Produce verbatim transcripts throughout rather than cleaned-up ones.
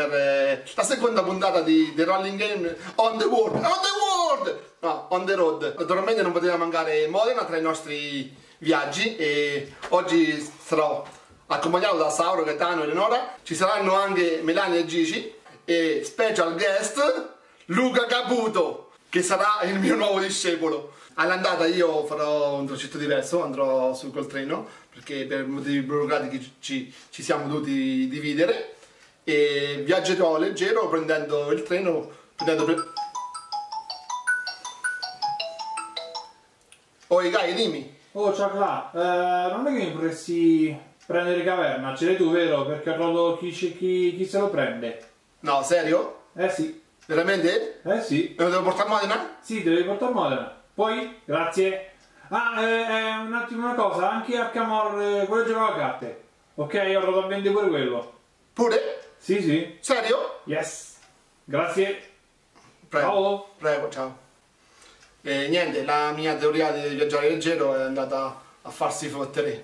per eh, la seconda puntata di The Rolling Game on the World. On the World! No, on the road. Naturalmente non poteva mancare Modena tra i nostri viaggi e oggi sarò accompagnato da Sauro, Gaetano e Eleonora. Ci saranno anche Melania e Gigi e special guest Luca Caputo, che sarà il mio nuovo discepolo. All'andata io farò un tragitto diverso, andrò su col treno perché per motivi burocratici ci, ci siamo dovuti dividere e viaggerò leggero prendendo il treno, prendendo pre... Oi Gai, dimmi. Oh ciao Cla, eh, non è che mi vorresti prendere caverna, ce l'hai tu vero? Perché proprio chi, chi, chi se lo prende? No, serio? Eh sì. Veramente? Eh sì. Me lo devo portare a Modena? Sì, devi portare a Modena. Poi, grazie. Ah, eh, eh, un attimo una cosa, anche a Camor, eh, quello giocava a carte. Ok, ho rodato a vendere pure quello. Pure? Sì, sì. Serio? Yes. Grazie. Prego. Ciao. Prego, ciao. E niente, la mia teoria di viaggiare leggero è andata a farsi fottere.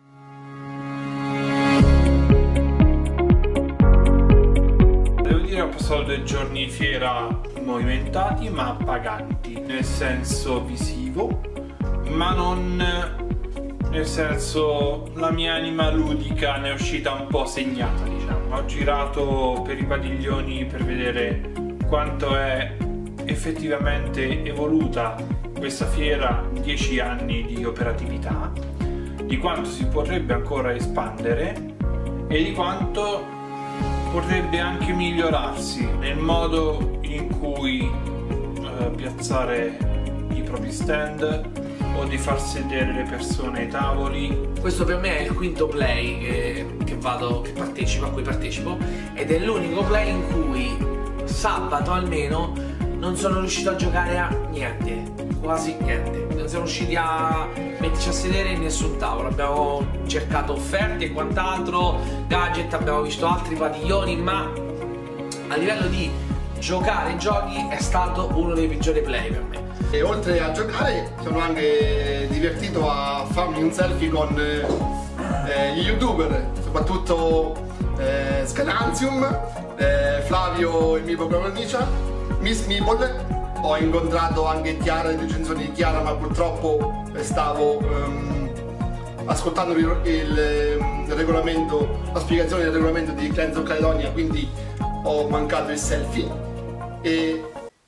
Devo dire ho passato due giorni di fiera movimentati ma paganti, nel senso visivo, ma non nel senso la mia anima ludica ne è uscita un po' segnata, diciamo. Ho girato per i padiglioni per vedere quanto è effettivamente evoluta questa fiera in dieci anni di operatività, di quanto si potrebbe ancora espandere e di quanto potrebbe anche migliorarsi nel modo in cui eh, piazzare i propri stand o di far sedere le persone ai tavoli. Questo per me è il quinto play che, che vado, che partecipo, a cui partecipo, ed è l'unico play in cui sabato almeno non sono riuscito a giocare a niente, quasi niente. Non siamo riusciti a metterci a sedere in nessun tavolo. Abbiamo cercato offerte e quant'altro, gadget, abbiamo visto altri padiglioni, ma a livello di giocare giochi è stato uno dei peggiori play per me. E oltre a giocare sono anche divertito a farmi un selfie con eh, gli youtuber, soprattutto eh, Scananzium, eh, Flavio il mio protagonista, Miss Meeple. Ho incontrato anche Chiara, le recensioni di Chiara, ma purtroppo stavo um, ascoltando il, il, il regolamento, la spiegazione del regolamento di Clans of Caledonia, quindi ho mancato il selfie. E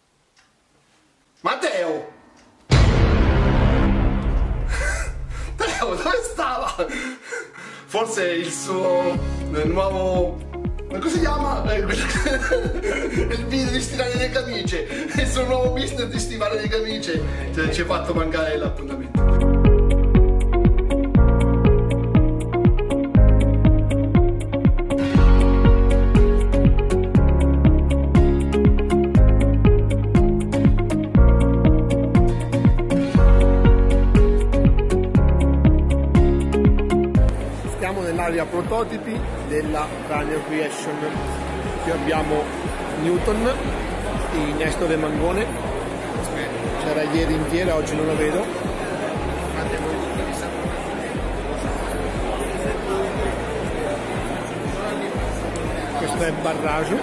Matteo! Matteo, dove stava? Forse il suo nuovo... come si chiama? Il video di stivare le camicie, il suo nuovo business di stivare le camicie, cioè, ci ha fatto mancare l'appuntamento. Siamo nell'area prototipi della Cranio Creation. Qui abbiamo Newton, il Nestore Mangone, c'era ieri in fiera, oggi non lo vedo. Questo è Barrage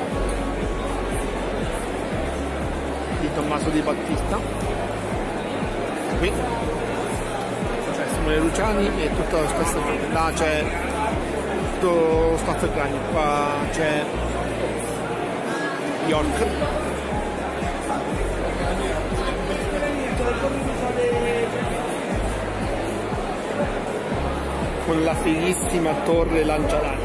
di Tommaso Di Battista. Qui c'è Simone Luciani e tutto lo stesso, là c'è tutto lo staff del cranio, qua c'è York. Con la fighissima torre lanciarani.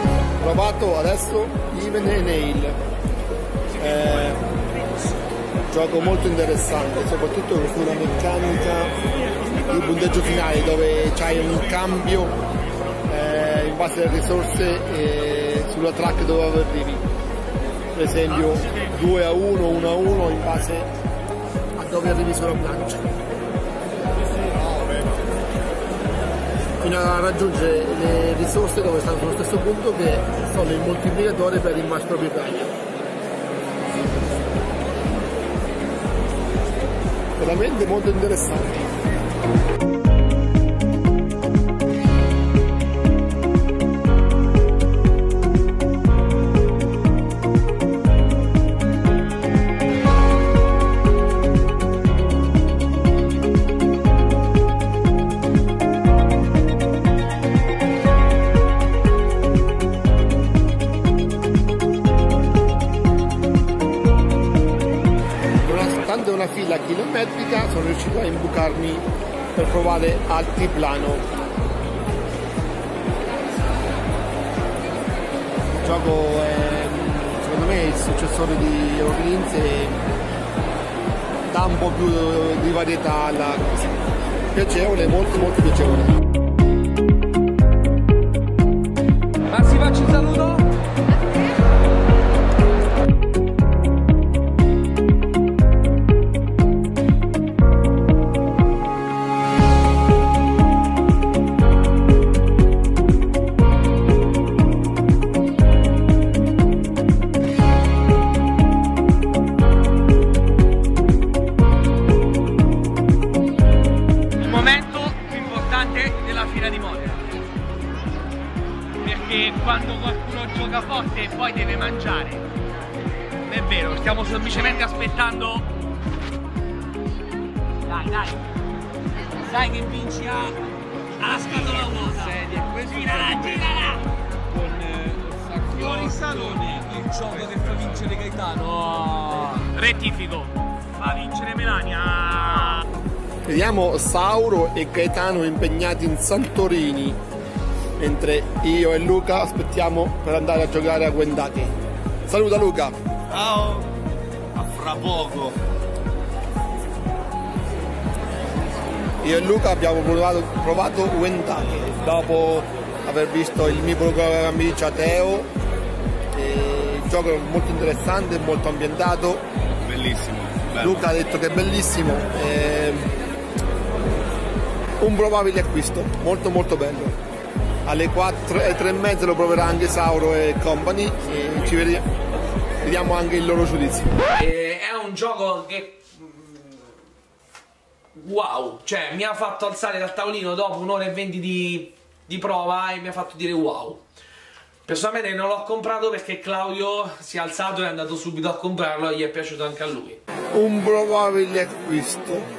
Provato adesso Even e Nail, eh, Gioco molto interessante, soprattutto con una meccanica di punteggio finale dove c'hai un cambio eh, in base alle risorse e sulla track dove arrivi. Per esempio due a uno, uno a uno in base a dove arrivi sulla plancia. Fino a raggiungere le risorse dove stanno sullo stesso punto, che sono il moltiplicatore per il mastro proprietario. Veramente molto interessante. Una fila chilometrica sono riuscito a imbucarmi per provare altiplano. Il gioco è, secondo me, il successore di Orleans e dà un po' più di varietà alla cosa. Piacevole, molto molto piacevole. Ma si faccia un saluto? Della fiera di Modena, perché quando qualcuno gioca forte poi deve mangiare, non è vero, stiamo semplicemente aspettando. Dai, dai, dai che vinci a, alla scatola vuota. Girala, girala! Con eh, Fuori Salone, il gioco che fa vincere Gaetano. Oh. Rettifico, fa vincere Melania. Vediamo Sauro e Gaetano impegnati in Santorini, mentre io e Luca aspettiamo per andare a giocare a Wendake. Saluta Luca! Ciao! A fra poco! Io e Luca abbiamo provato, provato Wendake dopo aver visto il mio programma di Teo. Il gioco è molto interessante, molto ambientato. Bellissimo! Bello. Luca ha detto che è bellissimo. E un probabile acquisto, molto molto bello. Alle quattro e tre e mezza lo proverà anche Sauro e company e ci vediamo, vediamo anche il loro giudizio. Eh, è un gioco che wow, cioè mi ha fatto alzare dal tavolino dopo un'ora e venti di, di prova e mi ha fatto dire wow. Personalmente non l'ho comprato perché Claudio si è alzato e è andato subito a comprarlo e gli è piaciuto anche a lui. Un probabile acquisto.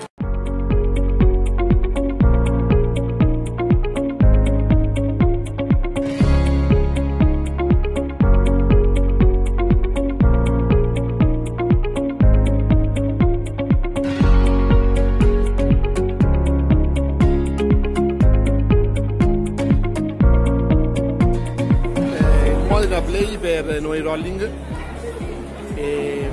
Play per noi rolling e...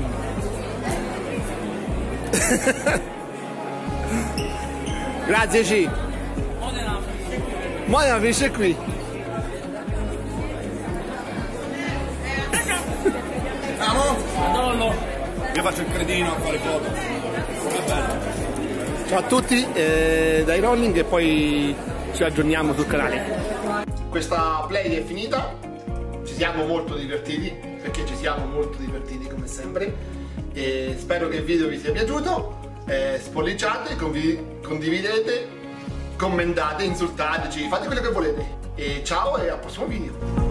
grazie C. Modena finisce qui. Andiamo? Io faccio il credino a fare foto. È bello. Ciao a tutti eh, dai rolling e poi ci aggiorniamo sul canale. Questa play è finita. Ci siamo molto divertiti, perché ci siamo molto divertiti come sempre, e spero che il video vi sia piaciuto. Eh, spolliciate, condividete, commentate, insultateci, fate quello che volete e ciao e al prossimo video.